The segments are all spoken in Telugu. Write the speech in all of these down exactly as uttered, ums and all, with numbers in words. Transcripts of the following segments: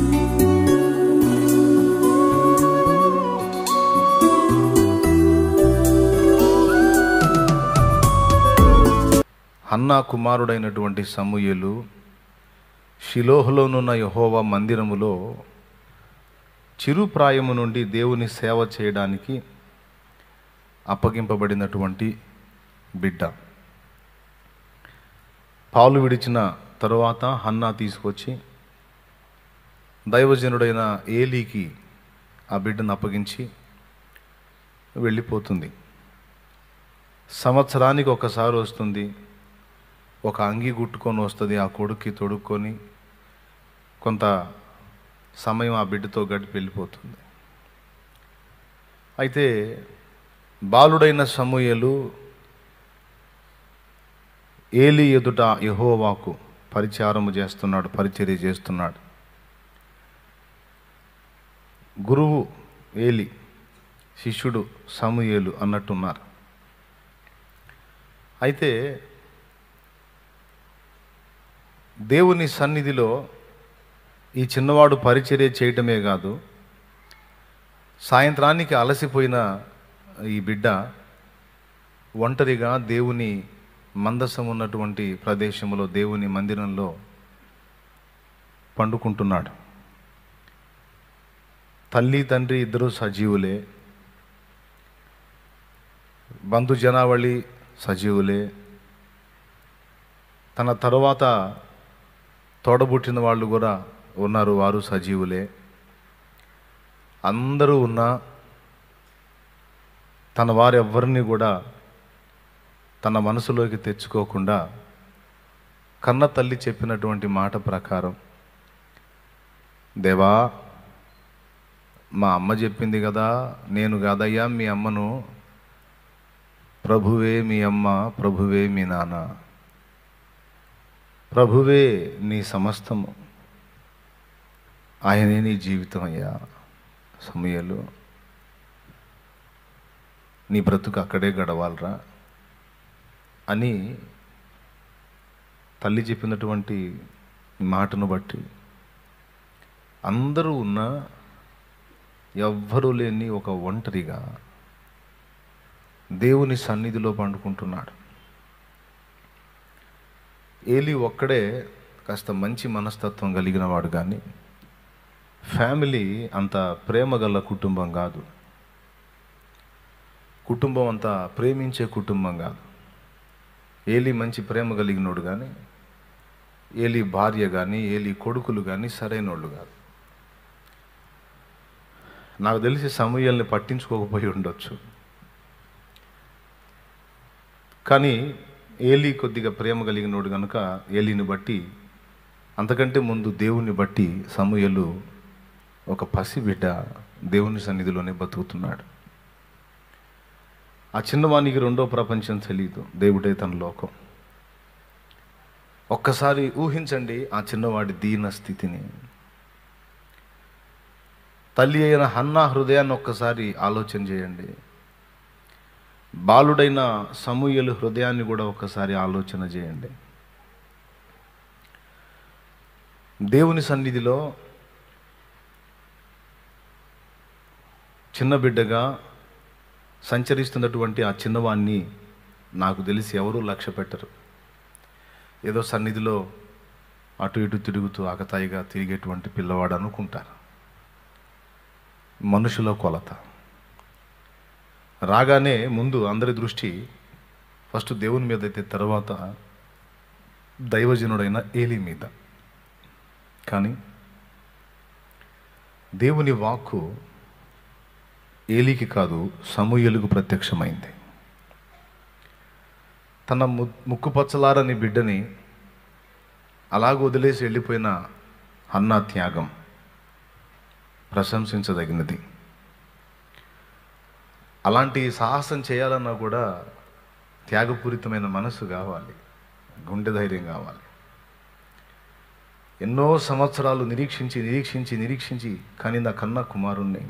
హన్నా కుమారుడైనటువంటి సమూయేలు షిలోహులోనున్న యెహోవా మందిరములో చిరుప్రాయము నుండి దేవుని సేవ చేయడానికి అప్పగింపబడినటువంటి బిడ్డ. పాలు విడిచిన తరువాత హన్నా తీసుకొచ్చి దైవజనుడైన ఏలీకి ఆ బిడ్డను అప్పగించి వెళ్ళిపోతుంది. సంవత్సరానికి ఒకసారి వస్తుంది, ఒక అంగి గుట్టుకొని వస్తుంది, ఆ కొడుక్కి తొడుక్కొని కొంత సమయం ఆ బిడ్డతో గడిపి వెళ్ళిపోతుంది. అయితే బాలుడైన సమూయేలు ఏలీ ఎదుట యెహోవాకు పరిచారము చేస్తున్నాడు, పరిచర్య చేస్తున్నాడు. గురువు ఏలీ, శిష్యుడు సమూయేలు అన్నట్టున్నారు. అయితే దేవుని సన్నిధిలో ఈ చిన్నవాడు పరిచర్య చేయటమే కాదు, సాయంత్రానికి అలసిపోయిన ఈ బిడ్డ ఒంటరిగా దేవుని మందసం ఉన్నటువంటి ప్రదేశంలో, దేవుని మందిరంలో పండుకుంటున్నాడు. తల్లి తండ్రి ఇద్దరు సజీవులే, బంధు జనావళి సజీవులే, తన తరువాత తోడబుట్టిన వాళ్ళు కూడా ఉన్నారు, వారు సజీవులే. అందరూ ఉన్నా తన వారెవ్వరిని కూడా తన మనసులోకి తెచ్చుకోకుండా కన్న తల్లి చెప్పినటువంటి మాట ప్రకారం, దేవా మా అమ్మ చెప్పింది కదా, నేను కాదయ్యా మీ అమ్మను, ప్రభువే మీ అమ్మ, ప్రభువే మీ నాన్న, ప్రభువే నీ సమస్తము, ఆయనే నీ జీవితం అయ్యా. సమూయేలు, నీ బ్రతుకు అక్కడే గడవాలరా అని తల్లి చెప్పినటువంటి మాటను బట్టి అందరూ ఉన్నా ఎవ్వరూ లేని ఒక ఒంటరిగా దేవుని సన్నిధిలో పండుకుంటున్నాడు. ఏలీ ఒక్కడే కాస్త మంచి మనస్తత్వం కలిగిన వాడు, కానీ ఫ్యామిలీ అంత ప్రేమ గల కుటుంబం కాదు, కుటుంబం అంత ప్రేమించే కుటుంబం కాదు. ఏలీ మంచి ప్రేమ కలిగినోడు, కానీ ఏలీ భార్య కానీ ఏలీ కొడుకులు కానీ సరైనోళ్ళు కాదు. నాకు తెలిసి సమూయేలుని పట్టించుకోకపోయి ఉండొచ్చు, కానీ ఏలీ కొద్దిగా ప్రేమ కలిగినోడు కనుక ఏలీని బట్టి, అంతకంటే ముందు దేవుని బట్టి సమూయేలు ఒక పసిబిడ్డ దేవుని సన్నిధిలోనే బతుకుతున్నాడు. ఆ చిన్నవానికి రెండో ప్రపంచం తెలియదు, దేవుడే తన లోకం. ఒక్కసారి ఊహించండి ఆ చిన్నవాడి దీన స్థితిని. తల్లి అయిన హన్నా హృదయాన్ని ఒక్కసారి ఆలోచన చేయండి, బాలుడైన సమూయేలు హృదయాన్ని కూడా ఒక్కసారి ఆలోచన చేయండి. దేవుని సన్నిధిలో చిన్న బిడ్డగా సంచరిస్తున్నటువంటి ఆ చిన్నవాణ్ణి నాకు తెలిసి ఎవరూ లక్ష్య పెట్టరు. ఏదో సన్నిధిలో అటు ఇటు తిరుగుతూ ఆకతాయిగా తిరిగేటువంటి పిల్లవాడు అనుకుంటారు. మనుషుల కొలత. రాగానే ముందు అందరి దృష్టి ఫస్ట్ దేవుని మీద అయితే తర్వాత దైవజనుడైన ఏలీ మీద. కానీ దేవుని వాక్కు ఏలీకి కాదు, సమూయేలుకు ప్రత్యక్షమైంది. తన ము ముక్కుపచ్చలారని బిడ్డని అలాగ వదిలేసి వెళ్ళిపోయిన హన్నా త్యాగం ప్రశంసించదగినది. అలాంటి సాహసం చేయాలన్నా కూడా త్యాగపూరితమైన మనసు కావాలి, గుండె ధైర్యం కావాలి. ఎన్నో సంవత్సరాలు నిరీక్షించి నిరీక్షించి నిరీక్షించి కానీ నా కన్నా కుమారుణ్ణి,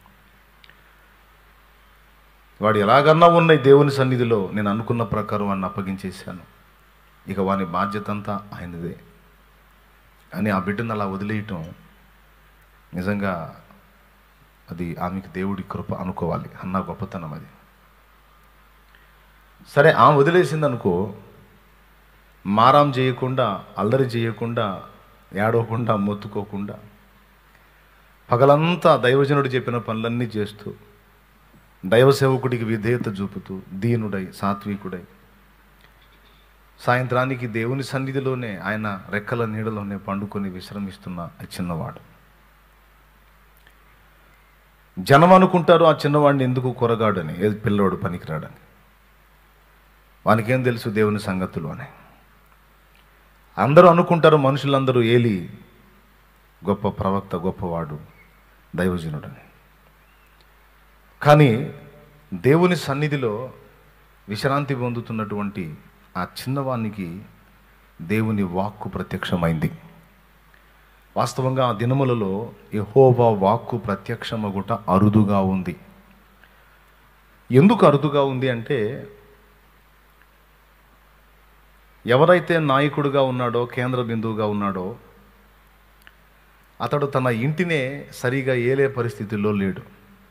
వాడు ఎలాగన్నా ఉన్నాయి దేవుని సన్నిధిలో, నేను అనుకున్న ప్రకారం వాడిని అప్పగించేశాను, ఇక వాని బాధ్యత అంతా ఆయనదే అని ఆ బిడ్డను అలా వదిలేయటం నిజంగా అది ఆమెకి దేవుడి కృప అనుకోవాలి. అన్న గొప్పతనం అది. సరే, ఆమె వదిలేసింది అనుకో, మారాం చేయకుండా, అల్లరి చేయకుండా, ఏడవకుండా, మొత్తుకోకుండా పగలంతా దైవజనుడు చెప్పిన పనులన్నీ చేస్తూ, దైవ సేవకుడికి విధేయత చూపుతూ, దీనుడై, సాత్వికుడై, సాయంత్రానికి దేవుని సన్నిధిలోనే ఆయన రెక్కల నీడలోనే పండుకొని విశ్రమిస్తున్న ఆ చిన్నవాడు. జనం అనుకుంటారు ఆ చిన్నవాడిని ఎందుకు కొరగాడని, ఏది పిల్లోడు పనికిరాడని. వానికేం తెలుసు దేవుని సంగతులు అని. అందరూ అనుకుంటారు, మనుషులందరూ ఏలి గొప్ప ప్రవక్త, గొప్పవాడు, దైవజనుడని. కానీ దేవుని సన్నిధిలో విశ్రాంతి పొందుతున్నటువంటి ఆ చిన్నవానికి దేవుని వాక్కు ప్రత్యక్షమైంది. వాస్తవంగా ఆ దినములలో యెహోవా వాక్కు ప్రత్యక్షమగుట అరుదుగా ఉంది. ఎందుకు అరుదుగా ఉంది అంటే, ఎవరైతే నాయకుడిగా ఉన్నాడో, కేంద్ర బిందువుగా ఉన్నాడో, అతడు తన ఇంటినే సరిగా ఏలే పరిస్థితుల్లో లేడు.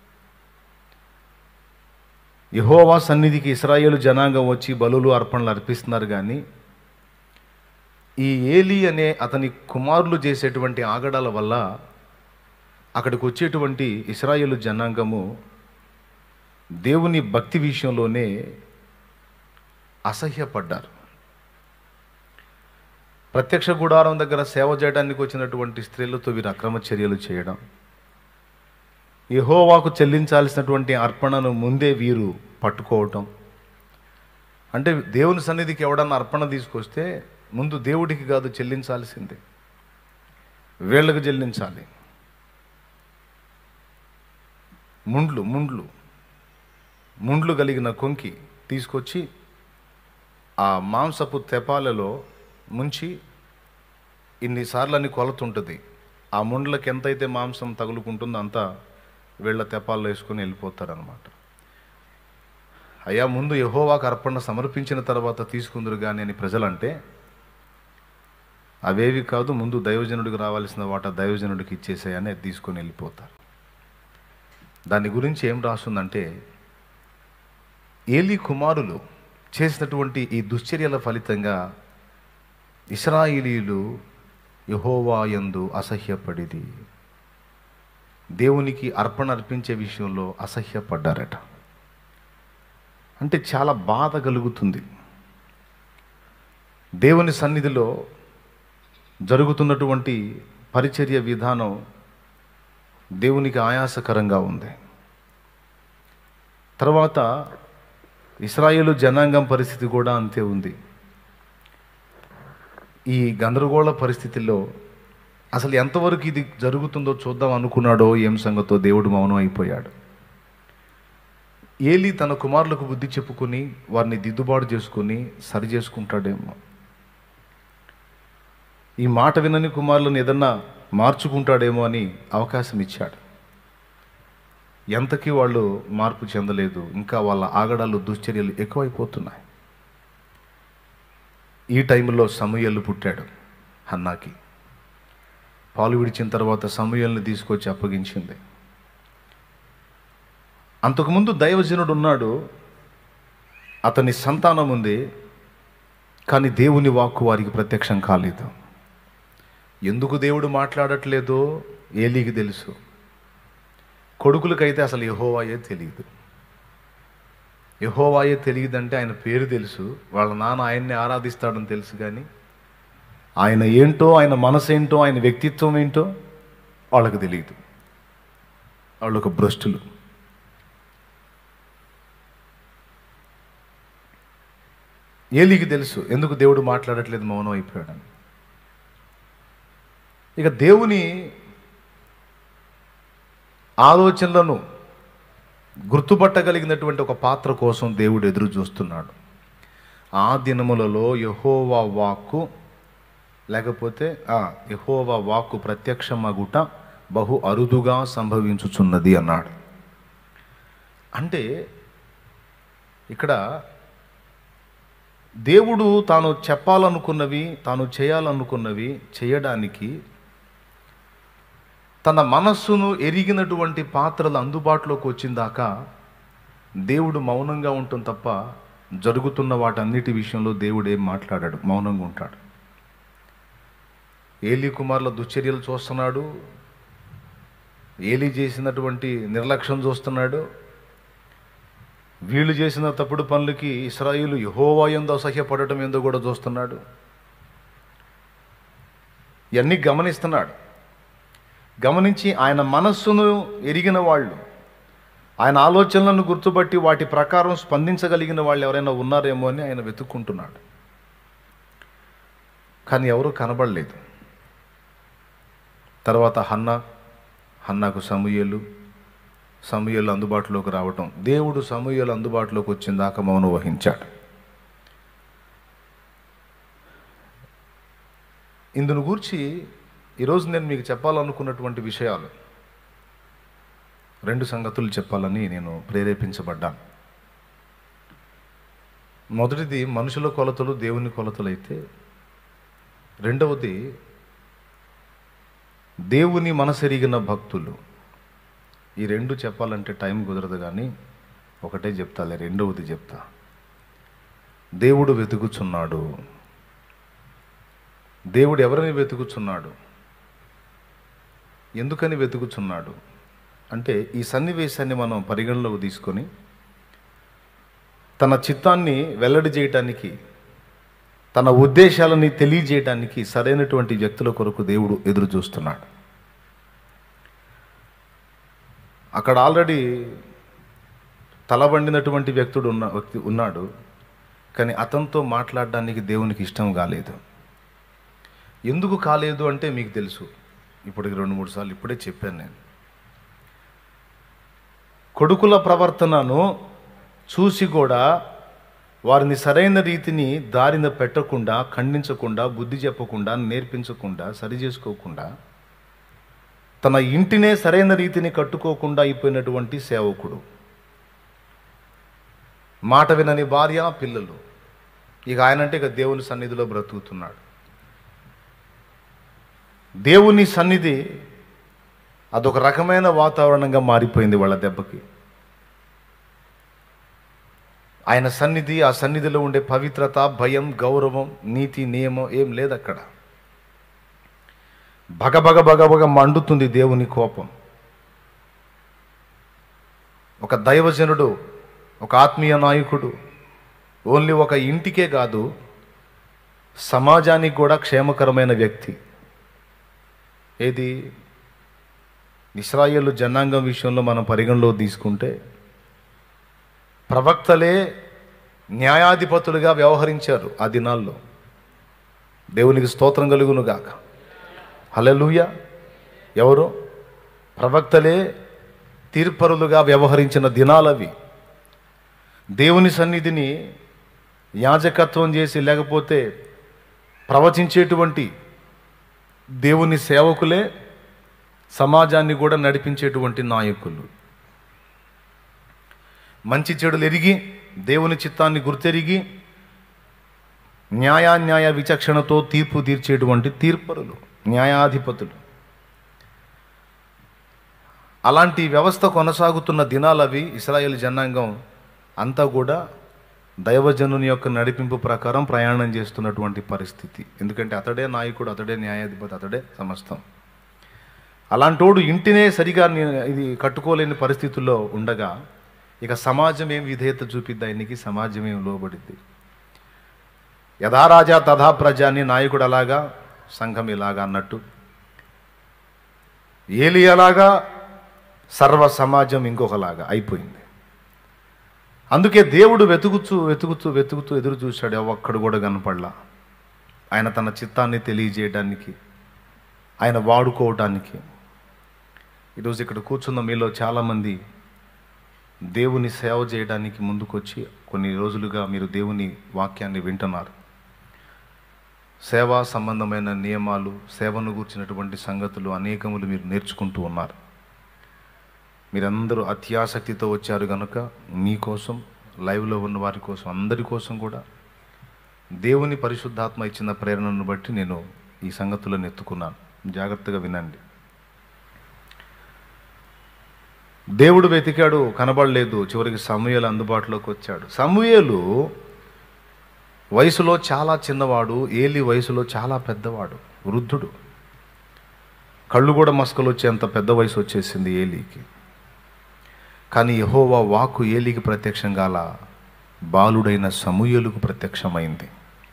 యెహోవా సన్నిధికి ఇశ్రాయేలు జనాంగం వచ్చి బలులు అర్పణలు అర్పిస్తున్నారు, కానీ ఈ ఏలి అనే అతని కుమారులు చేసేటువంటి ఆగడాల వల్ల అక్కడికి వచ్చేటువంటి ఇశ్రాయేలు జనాంగము దేవుని భక్తి విషయంలోనే అసహ్యపడ్డారు. ప్రత్యక్ష గుడారం దగ్గర సేవ చేయడానికి వచ్చినటువంటి స్త్రీలతో వీరు అక్రమ చర్యలు చేయడం, యెహోవాకు చెల్లించాల్సినటువంటి అర్పణను ముందే వీరు పట్టుకోవటం. అంటే దేవుని సన్నిధికి ఎవడన్నా అర్పణ తీసుకొస్తే ముందు దేవుడికి కాదు చెల్లించాల్సిందే, వీళ్ళకు చెల్లించాలి. ముండ్లు ముండ్లు ముండ్లు కలిగిన కొంకి తీసుకొచ్చి ఆ మాంసపు తెపాలలో ముంచి ఇన్నిసార్లు అని కొలతుంటుంది. ఆ ముండ్లకి ఎంతైతే మాంసం తగులుకుంటుందో అంతా వీళ్ళ తెపాల్లో వేసుకొని వెళ్ళిపోతారనమాట. అయ్యా, ముందు యెహోవాకు అర్పణ సమర్పించిన తర్వాత తీసుకుందరు కానీ అని ప్రజలంటే, అవేవి కాదు, ముందు దైవజనుడికి రావాల్సిన వాటా దైవజనుడికి ఇచ్చేసాయని తీసుకొని వెళ్ళిపోతారు. దాని గురించి ఏం రాస్తుందంటే, ఏలీ కుమారులు చేసినటువంటి ఈ దుశ్చర్యల ఫలితంగా ఇశ్రాయేలీయులు యెహోవా యందు అసహ్యపడిది, దేవునికి అర్పణ అర్పించే విషయంలో అసహ్యపడ్డారట. అంటే చాలా బాధ కలుగుతుంది. దేవుని సన్నిధిలో జరుగుతున్నటువంటి పరిచర్య విధానం దేవునికి ఆయాసకరంగా ఉంది. తర్వాత ఇశ్రాయేలు జనాంగం పరిస్థితి కూడా అంతే ఉంది. ఈ గందరగోళ పరిస్థితుల్లో అసలు ఎంతవరకు ఇది జరుగుతుందో చూద్దాం అనుకున్నాడో ఏం సంగతో దేవుడు మౌనం అయిపోయాడు. ఏలీ తన కుమారులకు బుద్ధి చెప్పుకొని వారిని దిద్దుబాటు చేసుకొని సరి చేసుకుంటాడేమో, ఈ మాట వినని కుమారులను ఏదన్నా మార్చుకుంటాడేమో అని అవకాశం ఇచ్చాడు. ఎంతకీ వాళ్ళు మార్పు చెందలేదు. ఇంకా వాళ్ళ ఆగడాలు, దుశ్చర్యలు ఎక్కువైపోతున్నాయి. ఈ టైంలో సమూయేలు పుట్టాడు. హన్నాకి పాలు విడిచిన తర్వాత సమూయేలుని తీసుకొచ్చి అప్పగించింది. అంతకుముందు దైవజనుడు ఉన్నాడు, అతని సంతానం ఉంది, కానీ దేవుని వాక్కు వారికి ప్రత్యక్షం కాలేదు. ఎందుకు దేవుడు మాట్లాడట్లేదో ఏలీకి తెలుసు. కొడుకులకైతే అసలు యెహోవాయే తెలియదు. యెహోవాయే తెలియదంటే ఆయన పేరు తెలుసు, వాళ్ళ నాన్న ఆయన్ని ఆరాధిస్తాడని తెలుసు, కానీ ఆయన ఏంటో, ఆయన మనసు ఏంటో, ఆయన వ్యక్తిత్వం ఏంటో వాళ్ళకు తెలియదు. వాళ్ళు ఒక భ్రష్టులు. ఏలీకి తెలుసు ఎందుకు దేవుడు మాట్లాడట్లేదు, మౌనం అయిపోయాడని. ఇక దేవుని ఆలోచనలను గుర్తుపట్టగలిగినటువంటి ఒక పాత్ర కోసం దేవుడు ఎదురు చూస్తున్నాడు. ఆ దినములలో యెహోవా వాక్కు లేకపోతే యెహోవా వాక్కు ప్రత్యక్షమగుట బహు అరుదుగా సంభవించుచున్నది అన్నాడు. అంటే ఇక్కడ దేవుడు తాను చెప్పాలనుకున్నవి, తాను చేయాలనుకున్నవి చేయడానికి తన మనస్సును ఎరిగినటువంటి పాత్రలు అందుబాటులోకి వచ్చిందాకా దేవుడు మౌనంగా ఉంటుంది తప్ప జరుగుతున్న వాటన్నిటి విషయంలో దేవుడు ఏం మాట్లాడాడు, మౌనంగా ఉంటాడు. ఏలీ కుమారుల దుశ్చర్యలు చూస్తున్నాడు, ఏలీ చేసినటువంటి నిర్లక్ష్యం చూస్తున్నాడు, వీళ్ళు చేసిన తప్పుడు పనులకి ఇశ్రాయేలు యెహోవా యందు అసహ్యపడటం ఏందో కూడా చూస్తున్నాడు. ఇవన్నీ గమనిస్తున్నాడు. గమనించి ఆయన మనస్సును ఎరిగిన వాళ్ళు, ఆయన ఆలోచనలను గుర్తుపట్టి వాటి ప్రకారం స్పందించగలిగిన వాళ్ళు ఎవరైనా ఉన్నారేమో అని ఆయన వెతుక్కుంటున్నాడు. కానీ ఎవరూ కనబడలేదు. తర్వాత హన్నా, హన్నాకు సమూయేలు, సమూయేలు అందుబాటులోకి రావటం, దేవుడు సమూయేలు అందుబాటులోకి వచ్చిన దాకా మౌనం వహించాడు. ఇందును గూర్చి ఈరోజు నేను మీకు చెప్పాలనుకున్నటువంటి విషయాలు రెండు సంగతులు చెప్పాలని నేను ప్రేరేపించబడ్డాను. మొదటిది మనుషుల కొలతలు దేవుని కొలతలు అయితే, రెండవది దేవుని మనసెరిగిన భక్తులు. ఈ రెండు చెప్పాలంటే టైం కుదరదు, కానీ ఒకటే చెప్తాలే, రెండవది చెప్తా. దేవుడు వెతుకుచున్నాడు. దేవుడు ఎవరిని వెతుకుచున్నాడు, ఎందుకని వెతుకుచున్నాడు అంటే, ఈ సన్నివేశాన్ని మనం పరిగణలోకి తీసుకొని తన చిత్తాన్ని వెల్లడి చేయటానికి, తన ఉద్దేశాలని తెలియజేయడానికి సరైనటువంటి వ్యక్తుల కొరకు దేవుడు ఎదురు చూస్తున్నాడు. అక్కడ ఆల్రెడీ తలబండినటువంటి వ్యక్తుడు ఉన్న వ్యక్తి ఉన్నాడు, కానీ అతనితో మాట్లాడడానికి దేవునికి ఇష్టం కాలేదు. ఎందుకు కాలేదు అంటే మీకు తెలుసు, ఇప్పటికి రెండు మూడు సార్లు ఇప్పుడే చెప్పాను నేను. కొడుకుల ప్రవర్తనను చూసి కూడా వారిని సరైన రీతిని దారిన పెట్టకుండా, ఖండించకుండా, బుద్ధి చెప్పకుండా, నేర్పించకుండా, సరి చేసుకోకుండా, తన ఇంటినే సరైన రీతిని కట్టుకోకుండా అయిపోయినటువంటి సేవకుడు, మాట వినని భార్య, పిల్లలు, ఇక ఆయనంటే ఇక దేవుని సన్నిధిలో బ్రతుకుతున్నాడు. దేవుని సన్నిధి అదొక రకమైన వాతావరణంగా మారిపోయింది వాళ్ళ దెబ్బకి. ఆయన సన్నిధి, ఆ సన్నిధిలో ఉండే పవిత్రత, భయం, గౌరవం, నీతి, నియమం ఏం లేదు అక్కడ. భగభగ భగభగ మండుతుంది దేవుని కోపం. ఒక దైవజనుడు, ఒక ఆత్మీయ నాయకుడు ఓన్లీ ఒక ఇంటికే కాదు, సమాజానికి కూడా క్షేమకరమైన వ్యక్తి. ఏది ఇశ్రాయేలు జనాంగం విషయంలో మనం పరిగణలో తీసుకుంటే, ప్రవక్తలే న్యాయాధిపతులుగా వ్యవహరించారు ఆ దినాల్లో. దేవునికి స్తోత్రం కలుగును గాక. హల్లెలూయా. ఎవరు? ప్రవక్తలే తీర్పరులుగా వ్యవహరించిన దినాలవి. దేవుని సన్నిధిని యాజకత్వం చేసి, లేకపోతే ప్రవచించేటువంటి దేవుని సేవకులే సమాజాన్ని కూడా నడిపించేటువంటి నాయకులు. మంచి చెడులు ఎరిగి, దేవుని చిత్తాన్ని గుర్తెరిగి, న్యాయాన్యాయ విచక్షణతో తీర్పు తీర్చేటువంటి తీర్పరులు, న్యాయాధిపతులు. అలాంటి వ్యవస్థ కొనసాగుతున్న దినాలవి. ఇశ్రాయేలు జనాంగం అంతా కూడా దైవజనుని యొక్క నడిపింపు ప్రకారం ప్రయాణం చేస్తున్నటువంటి పరిస్థితి. ఎందుకంటే అతడే నాయకుడు, అతడే న్యాయాధిపతి, అతడే సమస్తం. అలాంటోడు ఇంటినే సరిగా ఇది కట్టుకోలేని పరిస్థితుల్లో ఉండగా ఇక సమాజం ఏం విధేయత చూపిద్ది ఆయనకి, సమాజం ఏం లోబడిద్ది. యథా రాజా తథా ప్రజ అని నాయకుడు అలాగా, సంఘం ఇలాగా అన్నట్టు, ఏలి అలాగా, సర్వ సమాజం ఇంకొకలాగా అయిపోయింది. అందుకే దేవుడు వెతుకుతూ వెతుకుతూ వెతుకుతూ ఎదురు చూశాడు, ఒక్కడు కూడా కనపడలా. ఆయన తన చిత్తాన్ని తెలియజేయడానికి, ఆయన వాడుకోవటానికి. ఈరోజు ఇక్కడ కూర్చున్న మీలో చాలామంది దేవుని సేవ చేయడానికి ముందుకొచ్చి కొన్ని రోజులుగా మీరు దేవుని వాక్యాన్ని వింటున్నారు. సేవా సంబంధమైన నియమాలు, సేవను గూర్చినటువంటి సంగతులు అనేకములు మీరు నేర్చుకుంటూ ఉన్నారు. మీరందరూ అత్యాసక్తితో వచ్చారు కనుక మీకోసం, లైవ్లో ఉన్న వారి కోసం, అందరి కోసం కూడా దేవుని పరిశుద్ధాత్మ ఇచ్చిన ప్రేరణను బట్టి నేను ఈ సంగతులను ఎత్తుకున్నాను. జాగ్రత్తగా వినండి. దేవుడు వెతికాడు, కనబడలేదు. చివరికి సమూయేలు అందుబాటులోకి వచ్చాడు. సమూయేలు వయసులో చాలా చిన్నవాడు, ఏలి వయసులో చాలా పెద్దవాడు, వృద్ధుడు. కళ్ళు కూడా మస్కలు వచ్చేంత పెద్ద వయసు వచ్చేసింది ఏలీకి. కానీ యెహోవా వాక్కు ఏలీకి ప్రత్యక్షం కాల, బాలుడైన సమూయేలుకు ప్రత్యక్షమైంది.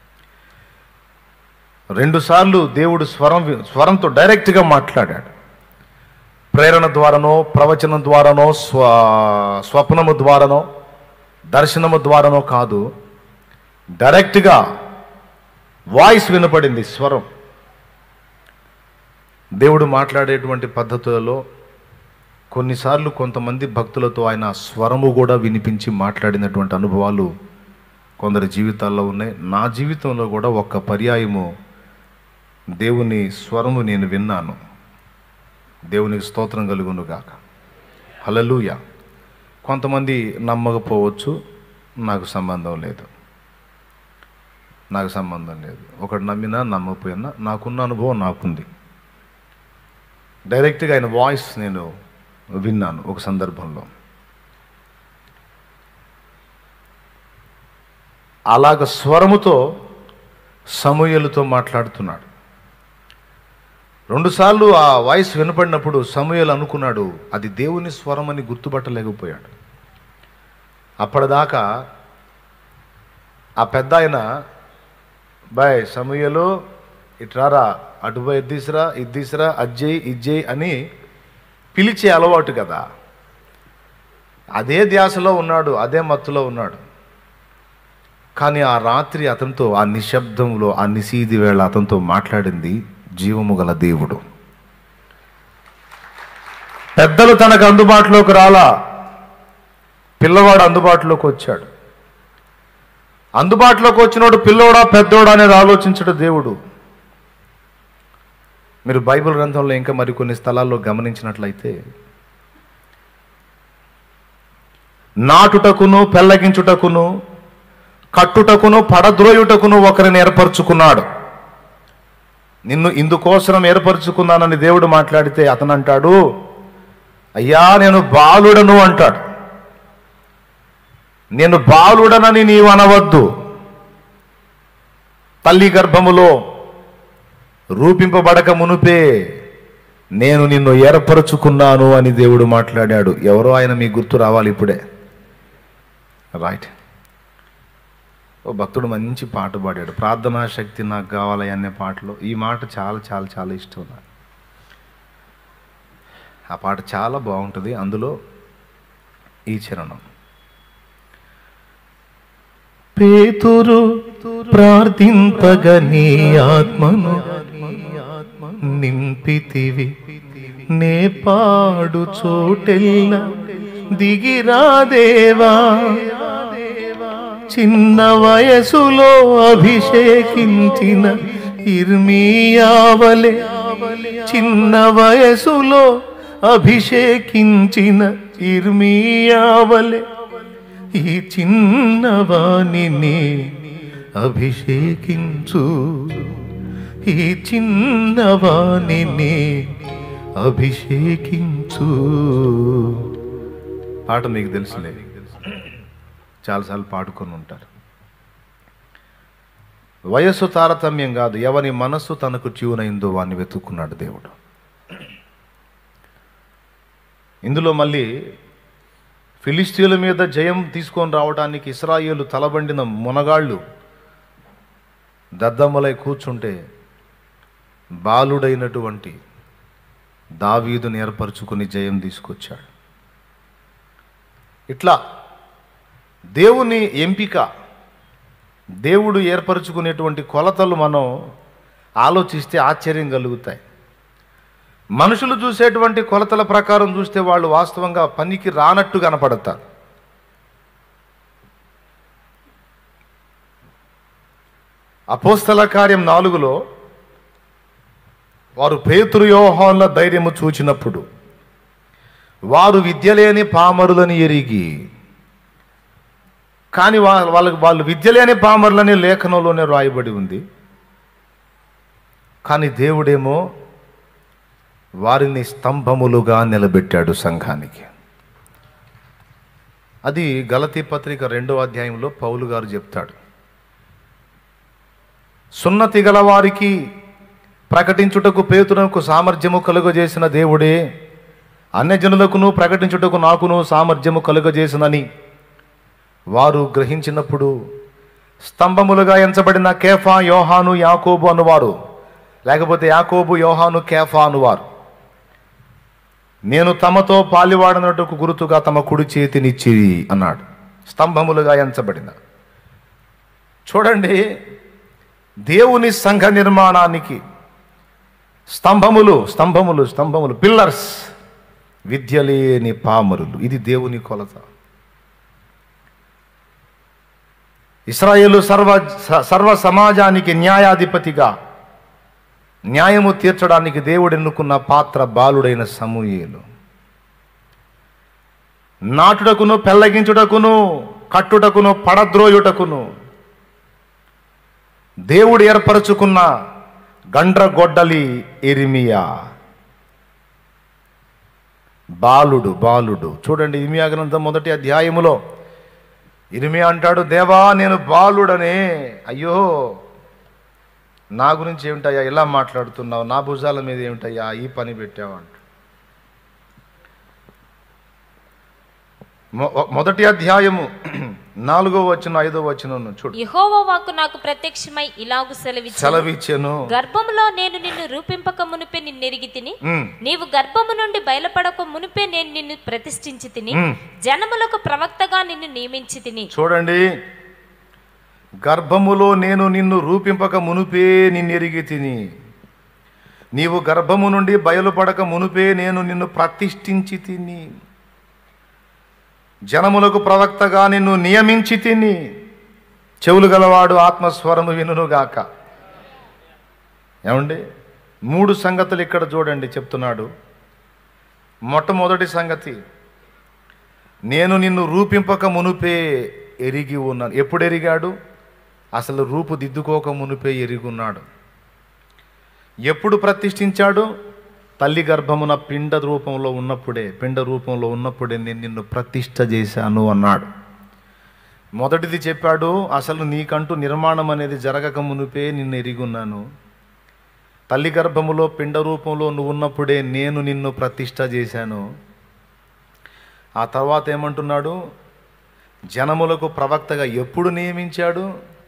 రెండుసార్లు దేవుడు స్వరం స్వరంతో డైరెక్ట్గా మాట్లాడాడు. ప్రేరణ ద్వారానో, ప్రవచనం ద్వారానో, స్వ స్వప్నము ద్వారానో, దర్శనము ద్వారానో కాదు, డైరెక్ట్గా వాయిస్ వినపడింది, స్వరం. దేవుడు మాట్లాడేటువంటి పద్ధతులలో కొన్నిసార్లు కొంతమంది భక్తులతో ఆయన స్వరము కూడా వినిపించి మాట్లాడినటువంటి అనుభవాలు కొందరి జీవితాల్లో ఉన్నాయి. నా జీవితంలో కూడా ఒక్క పర్యాయము దేవుని స్వరము నేను విన్నాను. దేవునికి స్తోత్రం కలుగును గాక. హల్లెలూయా. కొంతమంది నమ్మకపోవచ్చు, నాకు సంబంధం లేదు, నాకు సంబంధం లేదు. ఒకటి నమ్మినా నమ్మకపోయినా నాకున్న అనుభవం నాకుంది. డైరెక్ట్గా ఆయన వాయిస్ నేను విన్నాను ఒక సందర్భంలో. అలాగ స్వరముతో సమూయేలుతో మాట్లాడుతున్నాడు. రెండుసార్లు ఆ వాయిస్ వినపడినప్పుడు సమూయేలు అనుకున్నాడు అది దేవుని స్వరం అని గుర్తుపట్టలేకపోయాడు. అప్పటిదాకా ఆ పెద్ద ఆయన, బాయ్ సమూయేలు ఇట్రారా, అటుపోయి ఇద్దీసరా ఇద్దీసరా అజ్జయ్ ఇజ్జయ్ అని పిలిచే అలవాటు కదా. అదే ధ్యాసలో ఉన్నాడు, అదే మత్తులో ఉన్నాడు. కానీ ఆ రాత్రి అతనితో, ఆ నిశ్శబ్దంలో, ఆ నిశీది వేళ అతనితో మాట్లాడింది జీవము గల దేవుడు. పెద్దలు తనకు అందుబాటులోకి రాలా, పిల్లవాడు అందుబాటులోకి వచ్చాడు. అందుబాటులోకి వచ్చినోడు పిల్లోడా పెద్దోడా అనేది ఆలోచించడు దేవుడు. మీరు బైబిల్ గ్రంథంలో ఇంకా మరికొన్ని స్థలాల్లో గమనించినట్లయితే, నాటుటకును పెళ్ళగించుటకును కట్టుటకును పడద్రోయుటకును ఒకరిని ఏర్పరచుకున్నాడు. నిన్ను ఇందుకోసం ఏర్పరచుకున్నానని దేవుడు మాట్లాడితే అతను అంటాడు, అయ్యా నేను బాలుడను అంటాడు. నేను బాలుడనని నీవు అనవద్దు. తల్లి గర్భములో రూపింపబడక మునుపే నేను నిన్ను ఏర్పరచుకున్నాను అని దేవుడు మాట్లాడాడు. ఎవరో ఆయన మీకు గుర్తు రావాలి ఇప్పుడే. రైట్. ఓ భక్తుడు మంచి పాట పాడాడు, ప్రార్థనా శక్తి నాకు కావాలి అనే పాటలో. ఈ మాట చాలా చాలా చాలా ఇష్టం నాకు. ఆ పాట చాలా బాగుంటుంది. అందులో ఈ చరణం, పేతురు ప్రార్థింపగా నీ ఆత్మను నింపితివి, నే పాడు చోటెల్ల దిగిరాదేవా, చిన్న వయసులో అభిషేకించిన ఇర్మీయావలే, చిన్న వయసులో అభిషేకించిన ఇర్మీయావలే ఈ చిన్నవాణిని అభిషేకించు, ఈ చిన్నవాణిని అభిషేకించు. పాట మీకు తెలుసులే, చాలాసార్లు పాడుకొని ఉంటారు. వయస్సు తారతమ్యం కాదు, ఎవరి మనస్సు తనకు ట్యూనైందో వాడిని వెతుక్కున్నాడు దేవుడు. ఇందులో మళ్ళీ ఫిలిస్తీయుల మీద జయం తీసుకొని రావడానికి ఇశ్రాయేలు తలబండిన మునగాళ్ళు దద్దమ్మలై కూర్చుంటే బాలుడైనటువంటి దావీదుని ఏర్పరచుకుని జయం తీసుకొచ్చాడు. ఇట్లా దేవుని ఎంపిక, దేవుడు ఏర్పరచుకునేటువంటి కొలతలు మనం ఆలోచిస్తే ఆశ్చర్యం కలుగుతాయి. మనుషులు చూసేటువంటి కొలతల ప్రకారం చూస్తే వాళ్ళు వాస్తవంగా పనికి రానట్టు కనపడతారు. అపోస్తల కార్యం నాలుగులో వారు పేతురు యోహానుల ధైర్యము చూచినప్పుడు వారు విద్యలేని పామరులని ఎరిగి, కానీ వాళ్ళకి వాళ్ళు విద్యలేని పామరులని లేఖనంలోనే రాయబడి ఉంది. కానీ దేవుడేమో వారిని స్తంభములుగా నిలబెట్టాడు సంఘానికి. అది గలతీ పత్రిక రెండో అధ్యాయంలో పౌలు గారు చెప్తాడు. సున్నతి గల వారికి ప్రకటించుటకు పేతునకు సామర్థ్యము కలుగజేసిన దేవుడే అన్యజనులకును ప్రకటించుటకు నాకును సామర్థ్యము కలుగజేసినని వారు గ్రహించినప్పుడు స్తంభములుగా ఎంచబడిన కేఫా, యోహాను, యాకోబు అనువారు, లేకపోతే యాకోబు, యోహాను, కేఫా అనువారు నేను తమతో పాలివాడనట్టుకు గుర్తుగా తమ కుడి చేతినిచ్చి అన్నాడు. స్తంభములుగా ఎంచబడిన. చూడండి, దేవుని సంఘ నిర్మాణానికి స్తంభములు స్తంభములు స్తంభములు పిల్లర్స్, విద్య లేని పామరులు. ఇది దేవుని కొలత. ఇశ్రాయేలు సర్వ సర్వ సమాజానికి న్యాయాధిపతిగా న్యాయము తీర్చడానికి దేవుడు ఎన్నుకున్న పాత్ర బాలుడైన సమూయేలు. నాటుటకును, పెళ్లగించుటకును, కట్టుటకును, పడద్రోయుటకును దేవుడు ఏర్పరచుకున్న గండ్రగొడ్డలి ఇర్మియా. బాలుడు బాలుడు చూడండి, ఇర్మియా గ్రంథం మొదటి అధ్యాయములో ఇర్మియా అంటాడు, దేవా నేను బాలుడనే, అయ్యో నా గురించి ఏమిటయ్యా ఇలా మాట్లాడుతున్నావు, నా భుజాల మీద ఏమిటయ్యా ఈ పని పెట్టావు అంట. మొదటి అధ్యాయము నాలుగో వచనం ఐదో వచనం చూడు. యెహోవా వాక్కు నాకు ప్రత్యక్షమై ఇలాగు సెలవిచ్చెను సెలవిచ్చెను గర్భములో నేను నిన్ను రూపింపక మునిపే నిన్ను ఎరిగి తిని, నీవు గర్భము నుండి బయలుపడక మునిపే నేను నిన్ను ప్రతిష్ఠించి తిని, జనములకు ప్రవక్తగా నిన్ను నియమించి తిని. చూడండి, గర్భములో నేను నిన్ను రూపింపక మునుపే నిన్నెరిగి తిని, నీవు గర్భము నుండి బయలుపడక మునుపే నేను నిన్ను ప్రతిష్ఠించి తిని, జనములకు ప్రవక్తగా నిన్ను నియమించి తిని. చెవులు గలవాడు ఆత్మస్వరము వినుగాక. ఏమండి, మూడు సంగతులు ఇక్కడ చూడండి చెప్తున్నాడు. మొట్టమొదటి సంగతి, నేను నిన్ను రూపింపక మునుపే ఎరిగి ఉన్నాను. ఎప్పుడు ఎరిగాడు? అసలు రూపుదిద్దుకోక మునుపే ఎరిగున్నాడు. ఎప్పుడు ప్రతిష్ఠించాడు? తల్లి గర్భమున పిండ రూపంలో ఉన్నప్పుడే పిండ రూపంలో ఉన్నప్పుడే నేను నిన్ను ప్రతిష్ఠ చేశాను అన్నాడు. మొదటిది చెప్పాడు, అసలు నీకంటూ నిర్మాణం అనేది జరగక మునుపే నిన్ను ఎరిగున్నాను. తల్లి గర్భములో పిండ రూపంలో నువ్వు ఉన్నప్పుడే నేను నిన్ను ప్రతిష్ఠ చేశాను. ఆ తర్వాత ఏమంటున్నాడు? జనములకు ప్రవక్తగా ఎప్పుడు నియమించాడు?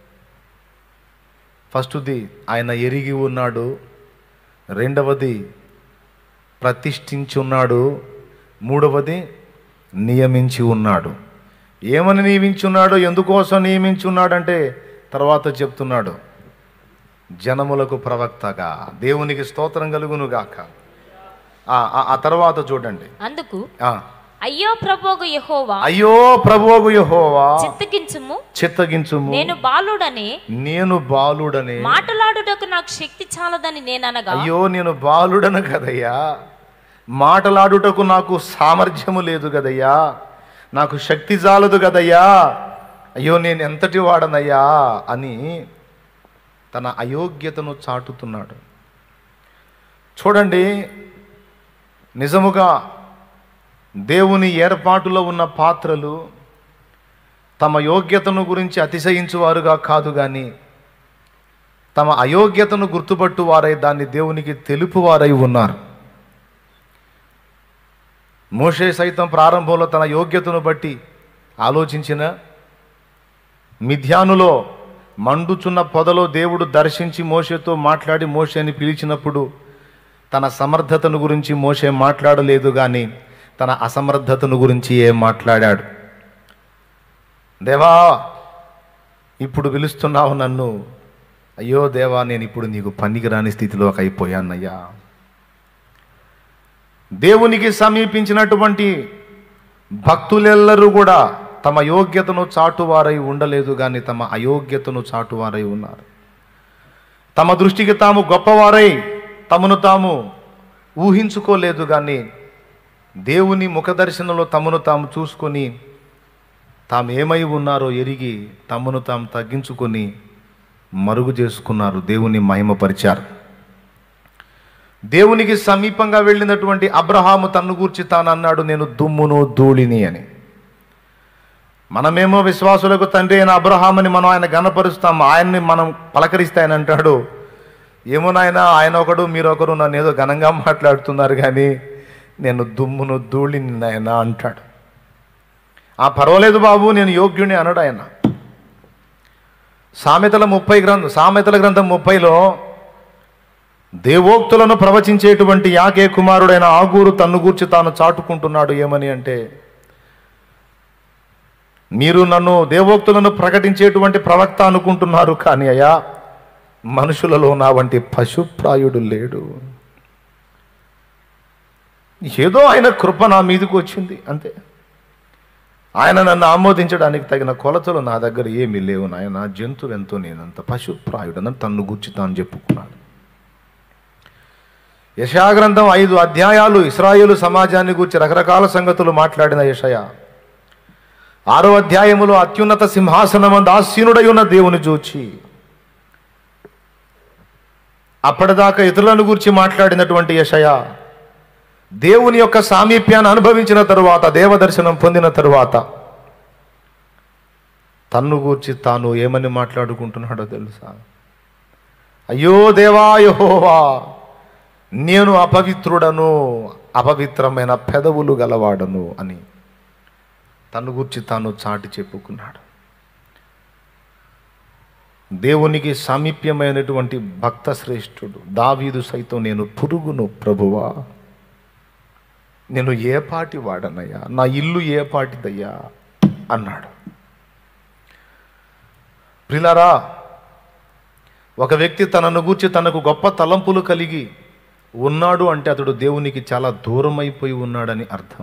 ఫస్ట్ది ఆయన ఎరిగి ఉన్నాడు, రెండవది ప్రతిష్ఠించి ఉన్నాడు, మూడవది నియమించి ఉన్నాడు. ఏమని నియమించున్నాడు, ఎందుకోసం నియమించున్నాడంటే తర్వాత చెప్తున్నాడు, జనములకు ప్రవక్తగా. దేవునికి స్తోత్రం కలుగును గాక. ఆ తర్వాత చూడండి, అందుకు అయ్యో ప్రభువు యెహోవా, అయ్యో ప్రభువు యెహోవా, చిత్తగించుము చిత్తగించుము, నేను బాలుడనే నేను బాలుడనే మాటలాడుటకు నాకు శక్తి చాలదని నేననగా, అయ్యో నేను బాలుడను కదయ్యా, మాటలాడుటకు నాకు సామర్థ్యము లేదు కదయ్యా, నాకు శక్తి చాలదు కదయ్యా, అయ్యో నేను ఎంతటి వాడనయ్యా అని తన అయోగ్యతను చాటుతున్నాడు. చూడండి, నిజముగా దేవుని ఏర్పాటులో ఉన్న పాత్రలు తమ యోగ్యతను గురించి అతిశయించువారుగా కాదు కానీ తమ అయోగ్యతను గుర్తుపట్టు వారై దాన్ని దేవునికి తెలుపువారై ఉన్నారు. మోషే సైతం ప్రారంభంలో తన యోగ్యతను బట్టి ఆలోచించిన, మిద్యానులో మండుచున్న పొదలో దేవుడు దర్శించి మోషేతో మాట్లాడి మోషేని పిలిచినప్పుడు తన సమర్థతను గురించి మోషే మాట్లాడలేదు కానీ తన అసమర్థతను గురించి ఏం మాట్లాడాడు. దేవా ఇప్పుడు పిలుస్తున్నావు నన్ను, అయ్యో దేవా నేను ఇప్పుడు నీకు పనికిరాని స్థితిలోకి అయిపోయానయ్యా. దేవునికి సమీపించినటువంటి భక్తులెల్లరూ కూడా తమ యోగ్యతను చాటువారై ఉండలేదు కానీ తమ అయోగ్యతను చాటువారై ఉన్నారు. తమ దృష్టికి తాము గొప్పవారై తమను తాము ఊహించుకోలేదు కానీ దేవుని ముఖదర్శనంలో తమను తాము చూసుకొని తాము ఏమై ఉన్నారో ఎరిగి తమను తాము తగ్గించుకొని మరుగు చేసుకున్నారు, దేవుని మహిమపరిచారు. దేవునికి సమీపంగా వెళ్ళినటువంటి అబ్రహాము తన్ను గూర్చి తాను అన్నాడు, నేను దుమ్మును ధూళిని అని. మనమేమో విశ్వాసులకు తండ్రి అయిన అబ్రహామని మనం ఆయన గణపరుస్తాం, ఆయన్ని మనం పలకరిస్తే ఆయన అంటాడు, ఏమో నాయన ఆయన ఒకడు మీరు ఒకరు నన్ను ఏదో ఘనంగా మాట్లాడుతున్నారు కానీ నేను దుమ్మును ధూళిని నాయన అంటాడు. ఆ పర్వాలేదు బాబు నేను యోగ్యుని అనడు ఆయన. సామెతల ముప్పై గ్రంథం సామెతల గ్రంథం ముప్పైలో దేవోక్తులను ప్రవచించేటువంటి యాకే కుమారుడైన ఆగూరు తన్ను గూర్చి తాను చాటుకుంటున్నాడు. ఏమని అంటే, మీరు నన్ను దేవోక్తులను ప్రకటించేటువంటి ప్రవక్త అనుకుంటున్నారు, కానీ అయ్యా మనుషులలో నా వంటి పశుప్రాయుడు లేడు. ఏదో ఆయన కృప నా మీదకి వచ్చింది అంతే. ఆయన నన్ను ఆమోదించడానికి తగిన కొలతలు నా దగ్గర ఏమీ లేవు నాయన, జంతువు ఎంతో నేనంత పశుప్రాయుడని తన్ను గూర్చి తాను చెప్పుకున్నాడు. యెషయా గ్రంథం ఐదు అధ్యాయాలు ఇశ్రాయేలు సమాజాన్ని గూర్చి రకరకాల సంగతులు మాట్లాడిన యెషయా ఆరో అధ్యాయములో అత్యున్నత సింహాసనమందు ఆసీనుడై ఉన్న దేవుని చూచి అప్పటిదాకా ఇతరులను గూర్చి మాట్లాడినటువంటి యెషయా దేవుని యొక్క సామీప్యాన్ని అనుభవించిన తరువాత, దేవదర్శనం పొందిన తరువాత తన్ను గూర్చి తాను ఏమని మాట్లాడుకుంటున్నాడో తెలుసా? అయ్యో దేవా యెహోవా, నేను అపవిత్రుడను, అపవిత్రమైన పెదవులు గలవాడను అని తన్ను గూర్చి తాను చాటి చెప్పుకున్నాడు. దేవునికి సామీప్యమైనటువంటి భక్త శ్రేష్ఠుడు దావీదు సైతం నేను పురుగును ప్రభువా, నేను ఏ పాటి వాడనయ్యా, నా ఇల్లు ఏ పాటిదయ్యా అన్నాడు. ప్రిలారా, ఒక వ్యక్తి తనను గూర్చి తనకు గొప్ప తలంపులు కలిగి ఉన్నాడు అంటే అతడు దేవునికి చాలా దూరం అయిపోయి ఉన్నాడని అర్థం.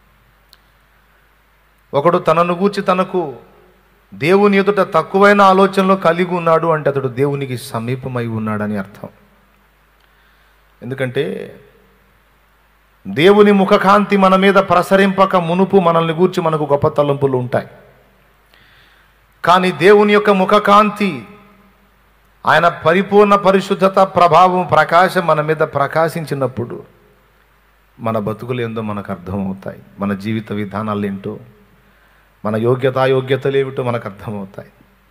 ఒకడు తనను గూర్చి తనకు దేవుని ఎదుట తక్కువైన ఆలోచనలు కలిగి ఉన్నాడు అంటే అతడు దేవునికి సమీపమై ఉన్నాడని అర్థం. ఎందుకంటే దేవుని ముఖకాంతి మన మీద ప్రసరింపక మునుపు మనల్ని గూర్చి మనకు గొప్ప తలంపులు ఉంటాయి. కానీ దేవుని యొక్క ముఖకాంతి, ఆయన పరిపూర్ణ పరిశుద్ధత, ప్రభావం, ప్రకాశం మన మీద ప్రకాశించినప్పుడు మన బతుకులు ఏందో మనకు అర్థమవుతాయి. మన జీవిత విధానాలు ఏంటో, మన యోగ్యతాయోగ్యతలు ఏమిటో మనకు అర్థమవుతాయి.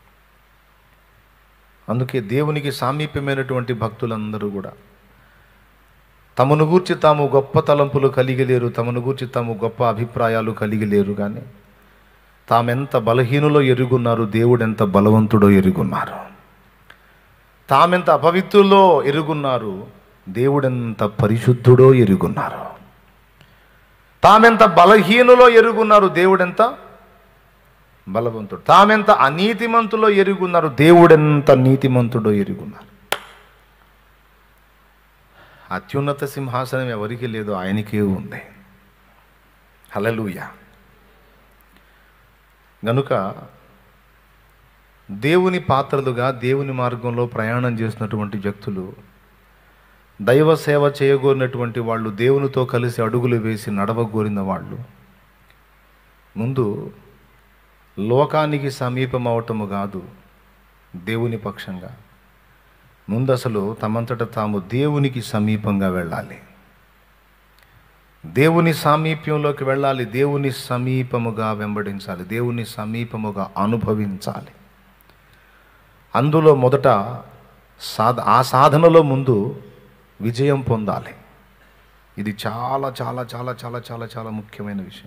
అందుకే దేవునికి సామీప్యమైనటువంటి భక్తులందరూ కూడా తమను గూర్చి తాము గొప్ప తలంపులు కలిగి లేరు, తమను గూర్చి తాము గొప్ప అభిప్రాయాలు కలిగి లేరు, కానీ తామెంత బలహీనులో ఎరుగున్నారు, దేవుడు ఎంత బలవంతుడో ఎరుగున్నారు. తామెంత అపవిత్రులో ఎరుగున్నారు, దేవుడెంత పరిశుద్ధుడో ఎరుగున్నారు. తామెంత బలహీనులో ఎరుగున్నారు, దేవుడెంత బలవంతుడు. తామెంత అనీతిమంతులో ఎరుగున్నారు, దేవుడెంత నీతిమంతుడో ఎరుగున్నారు. అత్యున్నత సింహాసనం ఎవరికి లేదు, ఆయనకే ఉంది. హల్లెలూయా. గనుక దేవుని పాత్రలుగా దేవుని మార్గంలో ప్రయాణం చేసినటువంటి వ్యక్తులు, దైవ సేవ చేయగోరినటువంటి వాళ్ళు, దేవునితో కలిసి అడుగులు వేసి నడవగోరిన వాళ్ళు ముందు లోకానికి సమీపం అవటము కాదు, దేవుని పక్షంగా ముందు అసలు తమంతట తాము దేవునికి సమీపంగా వెళ్ళాలి. దేవుని సామీప్యంలోకి వెళ్ళాలి, దేవుని సమీపముగా వెంబడించాలి, దేవుని సమీపముగా అనుభవించాలి. అందులో మొదట సాధ ఆ సాధనలో ముందు విజయం పొందాలి. ఇది చాలా చాలా చాలా చాలా చాలా చాలా ముఖ్యమైన విషయం.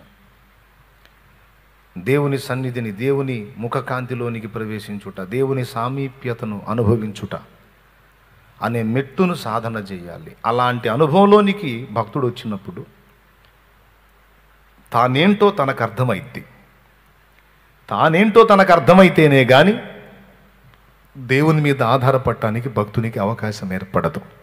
దేవుని సన్నిధిని, దేవుని ముఖకాంతిలోనికి ప్రవేశించుట, దేవుని సామీప్యతను అనుభవించుట అనే మెట్టును సాధన చేయాలి. అలాంటి అనుభవంలోనికి భక్తుడు వచ్చినప్పుడు తానేంటో తనకు అర్థమైద్ది. తానేంటో తనకు అర్థమైతేనే కానీ దేవుని మీద ఆధారపడటానికి భక్తునికి అవకాశం ఏర్పడదు.